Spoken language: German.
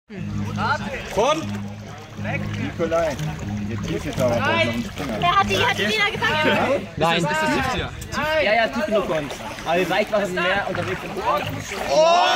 Von? Nikolai. Wer hat die wieder gefangen? Nein, das ist Tief. Ja, tief genug für uns. Aber wir weichmachen mehr unterwegs im Ort. Oh!